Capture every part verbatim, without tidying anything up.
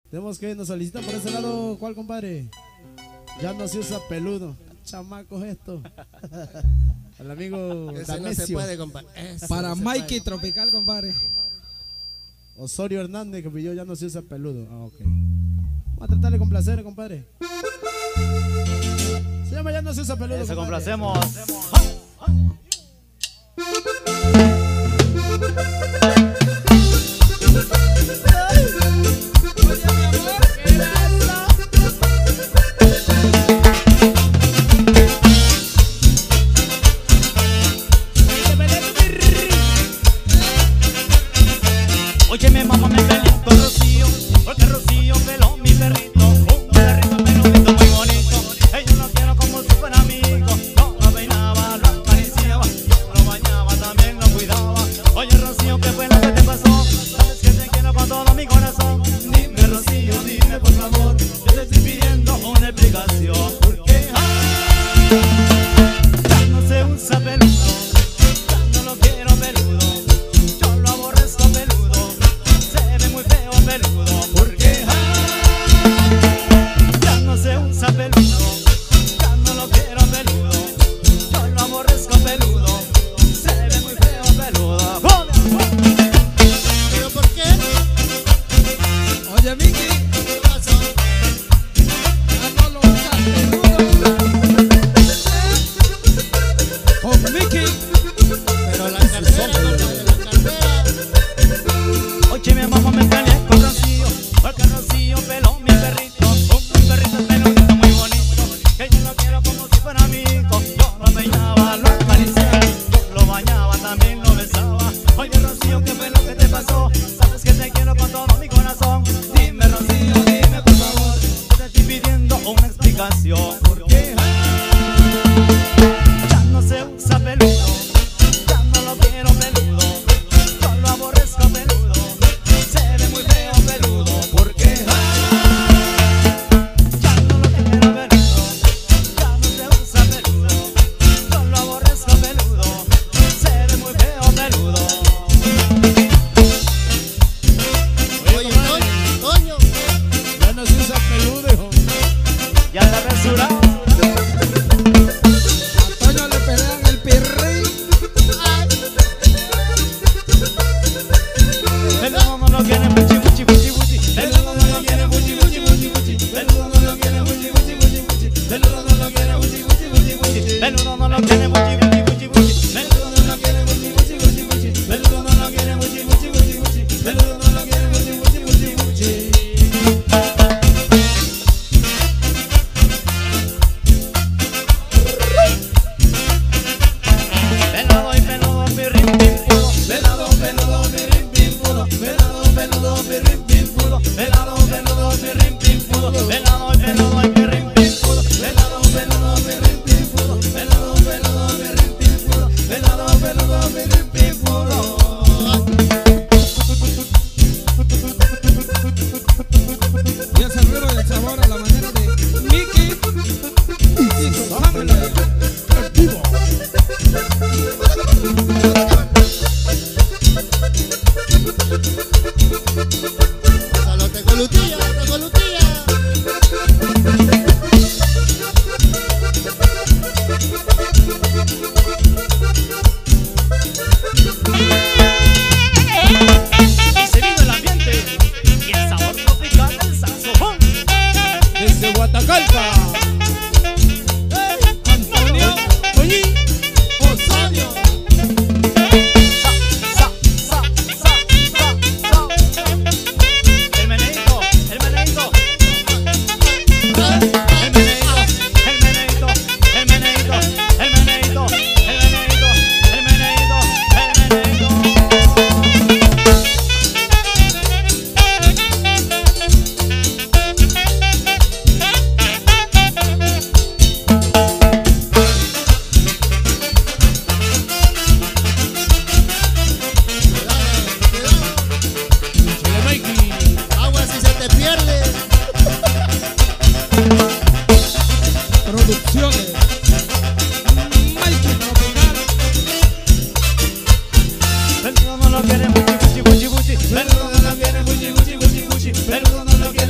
Tenemos que nos solicitan por ese lado. ¿Cuál, compadre? Ya no se usa peludo. Chamacos esto. Al amigo Ese no se puede, compadre. Ese Para no se Mikey puede. Tropical, compadre. Osorio Hernández que pidió ya no se usa peludo. Ah, ok. Vamos a tratar de complacer, compadre. Se llama ya no se usa peludo. Eso, compadre. complacemos. Óyeme, mamá, me peleé con Rocío, porque Rocío peló mi perrito, un perrito peludito muy bonito. Ella lo quiero como si fuera amigo. Yo lo peinaba, lo acariciaba, yo lo bañaba, también lo cuidaba. Oye, Rocío, ¿qué fue lo que te pasó? Sabes que te quiero con todo mi corazón. Dime, Rocío, dime por favor, yo te estoy pidiendo una explicación. Porque ay, ya no se usa peludo, ya no lo quiero peludo, yo lo aborrezco peludo. Se ve muy feo peludo, porque ay, ya no se usa peludo, ya no lo quiero peludo, yo lo aborrezco peludo. Se ve muy feo peludo. ¿Pero por qué? Oye, Mickey, ¿Qué pasó? ya no lo usas peludo. Con Mickey. Pero la cartera, compadre, la cartera. Oye, mi mamá, me peleé con Rocío, porque Rocío peló mi perrito, un perrito peludito muy bonito, que yo lo quiero como si fuera amigo. Yo lo peinaba, lo acariciaba, yo lo bañaba, también lo besaba. Oye, Rocío, ¿qué fue lo que te pasó? Sabes que te quiero con todo mi corazón. Dime, Rocío, dime por favor, yo te estoy pidiendo una explicación. Porque ay, ya no se usa peludo, ya no lo quiero peludo, yo lo aborrezco peludo. Se ve muy feo peludo, porque ay, ya no lo quiero peludo, ya no se usa peludo, yo lo aborrezco peludo. Se ve muy feo peludo. Oye, Toño, Toño. Ya no se usa peludo, hijo. Ya está apresurado. A Toño le pelean el pirrín. Peludo no lo quiere fuchi fuchi fuchi fuchi. Peludo no lo quiere fuchi fuchi fuchi fuchi. Peludo no lo quiere fuchi fuchi fuchi fuchi. Peludo no lo quiere fuchi fuchi fuchi fuchi. Peludo no lo quiere fuchi fuchi fuchi fuchi. Peludo no lo quiere fuchi fuchi fuchi fuchi. Peludo no lo quiere fuchi fuchi fuchi fuchi. Peludo no lo quiere fuchi fuchi fuchi fuchi. Pelado y peludo, pirrin, pimpudo. Pelado, peludo, pirrin, pimpudo. Pelado, peludo, pirrin, pimpudo. Pelado, peludo, pirrin, pimpudo. Pelado y peludo, y pirrin, pimpudo. Pelado, peludo, pirrin, pimpudo. Pelado, peludo, pirrin, pimpudo. Pelado, peludo, pirrin, pimpudo. Y es el ruido del sabor a la manera de Mickey. Y con Pamela. Solo te golutilla, te golutilla. Y se vino el ambiente y el sabor tropical del saxofón. Desde Guatacalpa. Antonio Oñi. Osorio. Sa, sa, sa, sa, sa. El meneíto, el meneíto. El meneíto, el meneíto, el meneíto, el meneíto, el meneíto, el meneíto, el meneíto.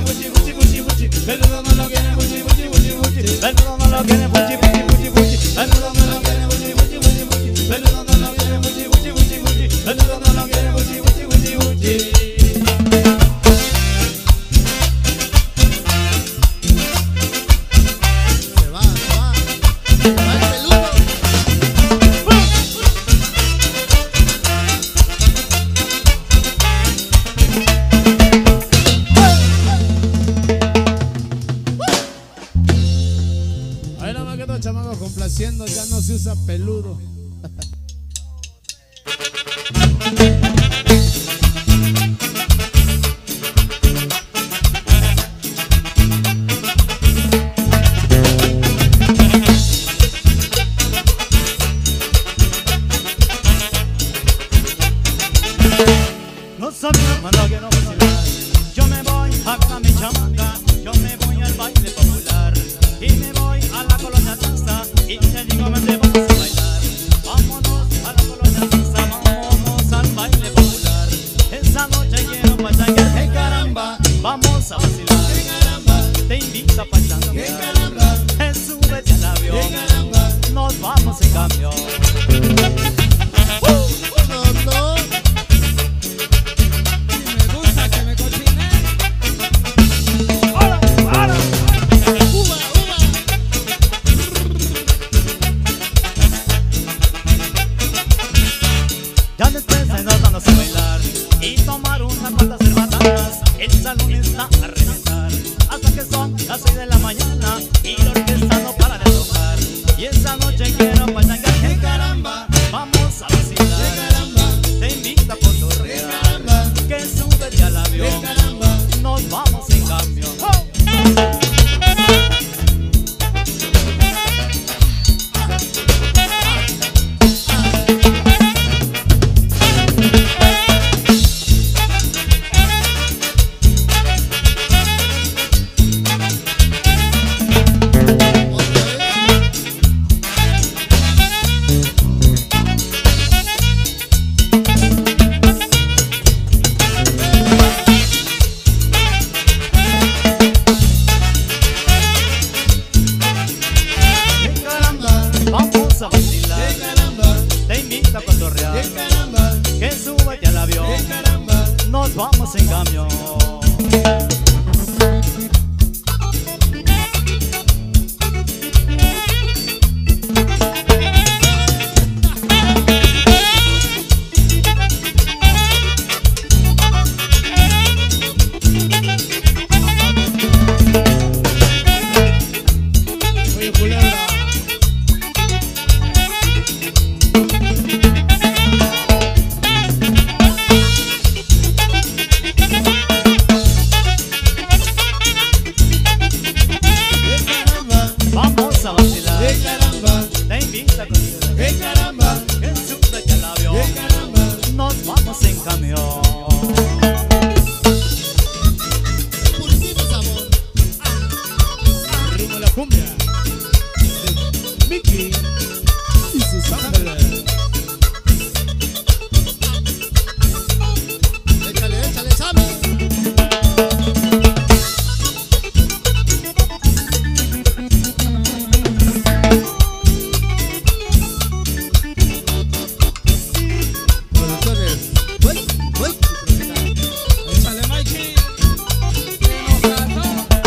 fuchi, fuchi, fuchi, fuchi. Peludo no lo quiere fuchi, fuchi, fuchi, fuchi. Peludo no lo quiere fuchi, fuchi, fuchi, fuchi. Peludo no lo quiere fuchi, fuchi, fuchi, fuchi. Peludo no lo quiere fuchi, fuchi, fuchi, fuchi. Peludo no lo quiere fuchi, fuchi, fuchi, fuchi. Se va, se va. Se va el peludo. Ahí nada más que estos chamacos complaciendo, ya no se usa peludo. No sabía cuando quiero vacilar. Yo me voy a ver a mi chamaca. Yo me voy al baile popular. Y me voy a la colonia danza. Y te digo, vente, vamos a bailar. Vámonos a la colonia danza. Vámonos al baile popular. Esa noche quiero pachanguear. ¡Qué caramba! Vamos a vacilar. ¡Qué caramba! Te invito a pachanguear. ¡Qué caramba! Eh, súbete al avión. ¡Qué caramba! Nos vamos en cambio. No, no. Si me gusta que me cocine. ¡Ahora! ¡Ahora! Uva, uva. Ya después de nos vamos a bailar y tomar unas cuantas cervatanas. El salón está a reventar hasta que son las seis de la mañana y la orquesta no para de tocar. Y esa noche quiero pachangar. ¡Qué caramba! Vamos a vacilar. ¡Qué caramba! Te invito a cotorrear. ¡Qué caramba! Que súbete al avión. ¡Qué caramba! Nos vamos en cambio. ¡Oh! ¡Qué caramba! Vamos a vacilar. ¡Qué caramba! Te invito a cotorrear. ¡Qué caramba! Que súbete al avión. ¡Qué caramba! Nos vamos en cambio. Oye, culebra. ¡Qué caramba! Vamos a vacilar. ¡Qué caramba! Te invito a cotorrear. ¡Qué caramba! Que súbete al avión. ¡Qué caramba! Nos vamos en camión. Puritito sabor. El ritmo de la cumbia de Mickey y sus ángeles. Échale, échale, Sammy. Producciones. Uy, uy, Échale, Mikey. Que nos casó.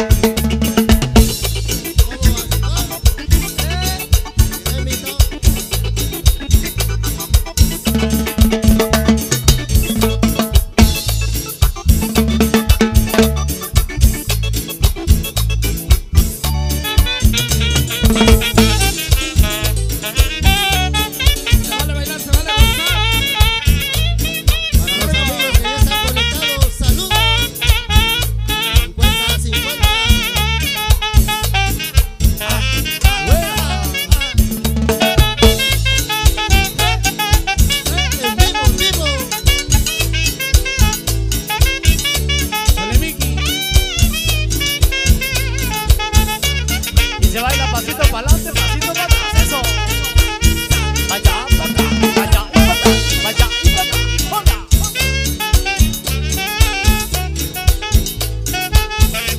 Se vale bailar, se vale gozar. Para los amigos que ya están conectados, saludos. cincuenta, cincuenta. En vivo, en vivo. Sale Mickey. Y se baila pasito para adelante, pasito para atrás. Eso. Pa' allá, pa' acá, pa' allá y pa' acá, pa' allá y pa' acá. ¡Hola!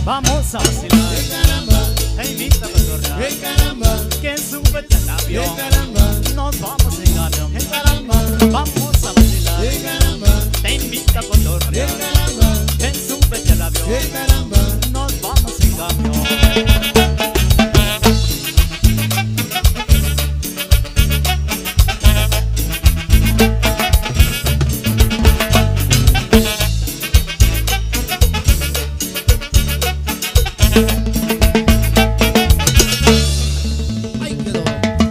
Vamos a vacilar, ¡Eh, caramba! te invita a cotorrear, ¡Eh, caramba! que súbete al ¡Eh, avión, caramba! nos vamos en camión, ¡eh, caramba! Vamos a vacilar, ¡Eh, caramba! te invita a ¡Eh, cotorrear, caramba! que súbete al avión, ¡Eh, caramba! nos vamos en camión. ¡Ahí quedó!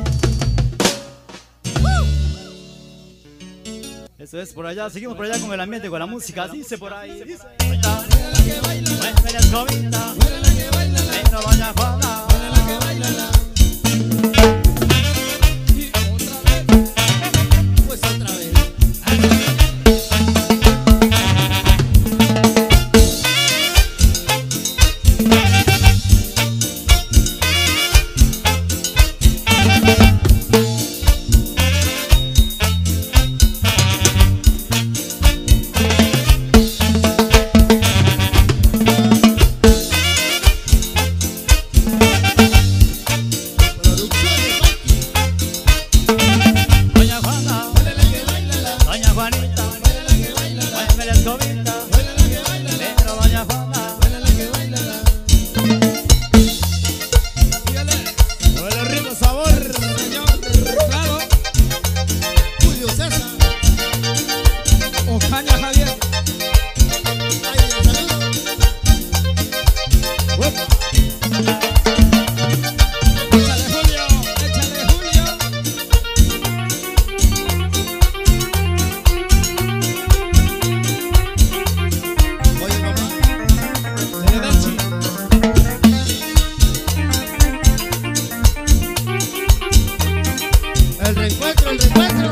Eso es por allá, seguimos por allá con el ambiente, con la música, dice por ahí, dice. Mueve la escobita, pero doña Juana, Pues otra vez. Producciones Mikey. doña Juana, Baila la que baila la. doña Juanita, Baila la que baila la. mueve la escobita, Baila la que baila la. pero doña Juana, Baila la que baila la. Huele rico sabor. Señor Claro, Julio César. Ocaña Javier. Ay, el saludo. Échale Julio, échale Julio. Oye, papá. Teledechi. El reencuentro, el reencuentro.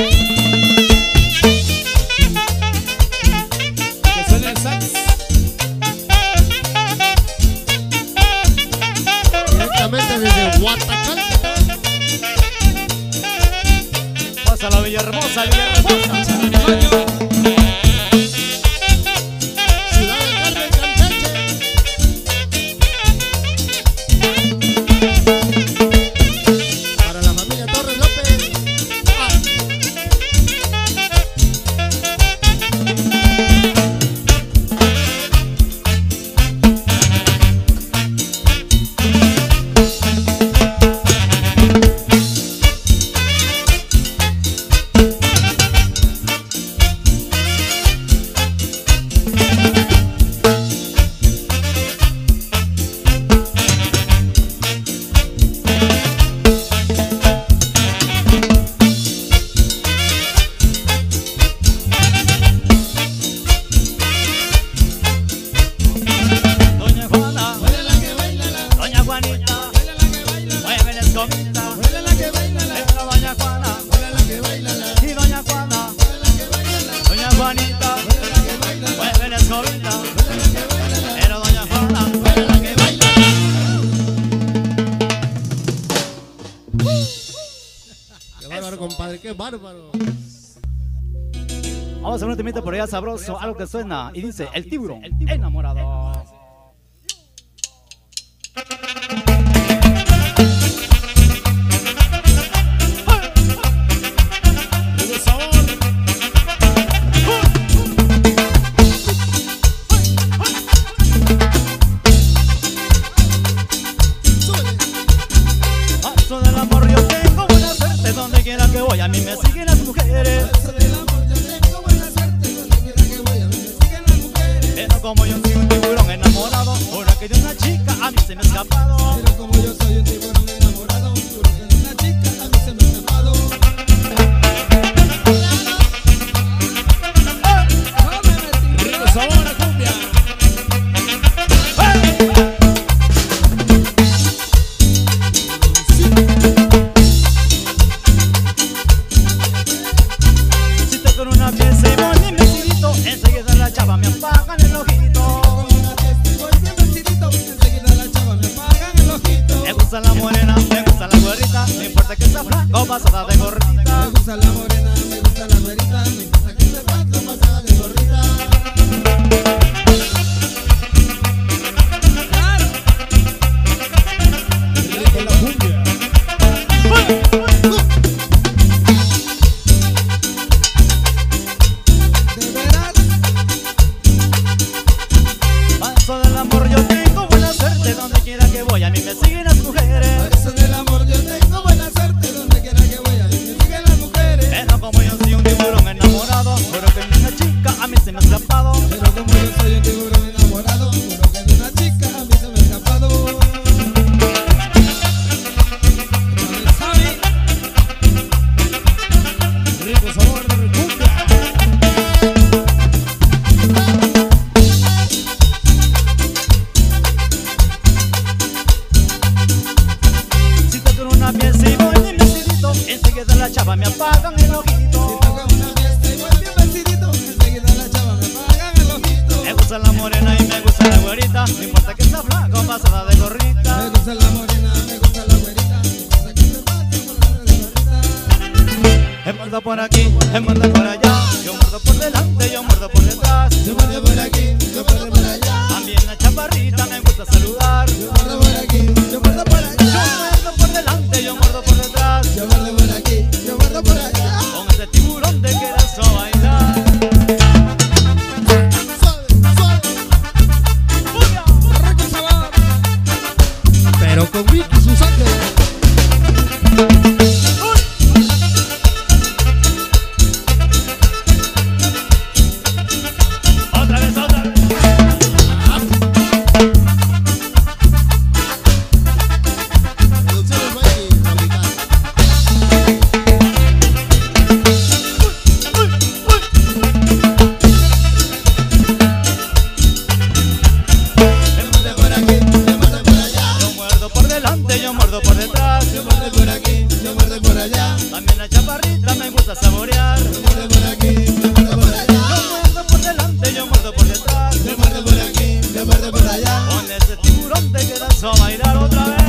Que suene el sax. Directamente desde Huatacán. pásala Villahermosa, Villahermosa. Coño, Ciudad del Carmen, Campeche. Para la familia Torres López. Ah. Doña Juana, Baila la que baila la. doña Juanita, Baila la que baila la. mueve la escobita, Baila la que baila la. pero doña Juana, Baila la que baila la. y doña Juana, Baila la que baila la. doña Juanita, Baila la que baila la. mueve la escobita, Baila la que baila la. pero doña Juana, Baila la que baila la. Qué bárbaro, compadre, qué bárbaro. vamos a ver un temita por allá sabroso, algo que suena y dice el tiburón enamorado. Rico sabor. Súbele. Paso del amor yo tengo buena suerte, donde quiera que voy a mí me siguen las mujeres. Eso del amor, yo tengo buena suerte. Donde quiera que voy, a mí me siguen las mujeres. Pero como yo soy un tiburón enamorado, una que de una chica a mí se me ha escapado. pero como yo soy un tiburón enamorado, juro que de una chica a mí se me ha escapado. No me metí. Rico sabor a cumbia. Si estoy con una pieza y voy bien vestidito, enseguida la chava me apagan el ojito. Con una fiesta y voy bien vestidito, enseguida la chava me apagan el ojito. Me gusta la morena, me gusta la güerita, no importa que sea flaca o pasada de Me gordita. gusta la morena, me gusta la güerita, me gusta que se Cuatro pasadas de gorrita. se me ha escapado. Pero como yo soy un tiburón enamorado, juro que de una chica a mí se me ha escapado. ¿Sabes? Rico sabor de cumbia. Si toco en una pieza y voy bien vestidito, enseguida la chava me apagan el ojito. Si toca una fiesta y voy bien vestidito, enseguida la chava me pagan el ojito. Me gusta la morena y me gusta la güerita, no importa que sea flaca o pasada de Me gorrita. gusta la morena, me gusta la güerita, no importa que se pase por la de gorrita. He muerto por aquí, he muerto por allá, yo muerdo por delante, yo muerdo por detrás. Yo muerdo por aquí, yo muerdo por allá. También la chaparrita me gusta saludar. Yo muerdo por aquí, yo muerdo por Yo allá. muerdo por delante, yo muerdo por detrás. Yo muerdo por aquí, yo muerdo por allá. Con ese tiburón te quedas a bailar. Suave, suave. Rico sabor. Pero con Vicky y sus ángeles. Otra vez, otra vez. Producciones Mikey, fabricada. He muerto por aquí, Yo muerdo por allá. yo muerdo por delante, yo muerdo por detrás. Yo muerdo por aquí, yo muerdo por allá. También la chaparrita me gusta saborear. Yo muerdo por aquí, yo muerdo por allá. Yo muerdo por delante, yo muerdo por detrás. Yo muerdo por aquí, yo muerdo por allá. Con ese tiburón te quedas a bailar otra vez.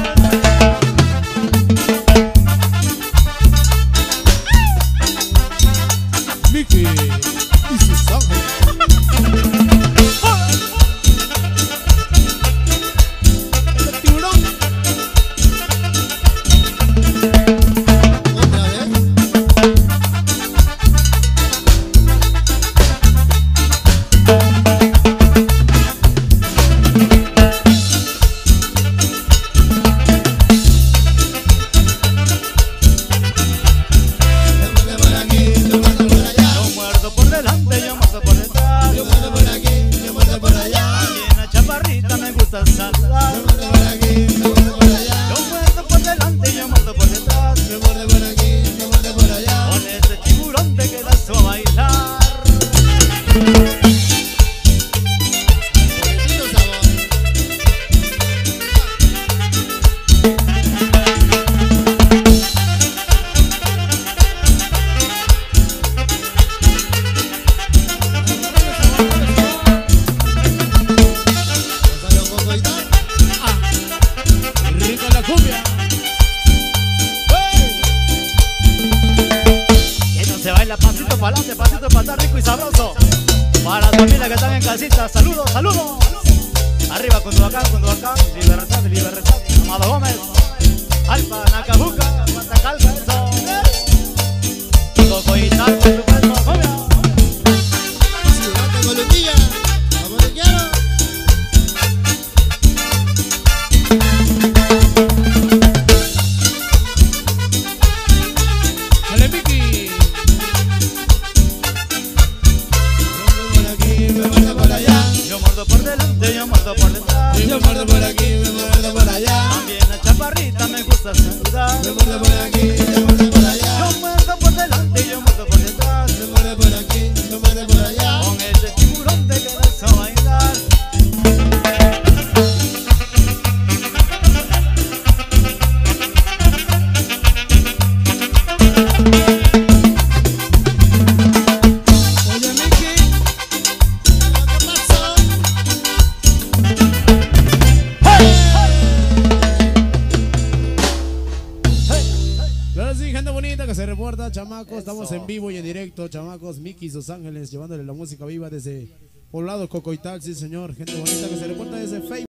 Vicky y sus ángeles. El tiburón. Otra vez. Yo muerdo por aquí, yo muerdo por allá. Yo muerdo por delante, yo muerdo por detrás. Yo muerdo por aquí, yo muerdo por allá. También la chaparrita me gusta saludar. Yo muerdo por aquí, yo muerdo por allá. Yo muerdo por delante, yo muerdo por detrás. Yo muerdo por aquí, yo muerdo por allá. Con ese tiburón te quedas a bailar. Pobrecito sabor. Gonzalo Coco y tal. Rico la cumbia. Que no se baila pasito para adelante, pasito para estar rico y sabroso. Para las familias que están en casita, saludos, saludos. Arriba Cunduacán, Cunduacán, Libertad, Libertad. Amado Gómez, Alfa, Nacajuca, Guantacalca, eso. Coco y tal, por supuesto, cumbia. Ciudad de Colombia. Vamos te quiero. Dale Vicky. Yo muerdo por aquí, me muerdo por allá. Yo muerdo por delante, yo muerdo por detrás. Yo muerdo por aquí, me muerdo por allá. También la chaparrita me gusta saludar. Yo muerdo por aquí, yo muerdo por allá. Yo muerdo por delante, yo muerdo por detrás. Yo muerdo por aquí, yo muerdo por allá. Con ese tiburón te quedas a bailar. Oye, Mickey, ¿Qué pasó? Claro sí, gente bonita que se reporta, chamacos. Estamos en vivo y en directo, chamacos. Mickey y sus ángeles llevándole la música viva desde Poblado Cocoital, sí señor. Gente bonita que se reporta desde Facebook.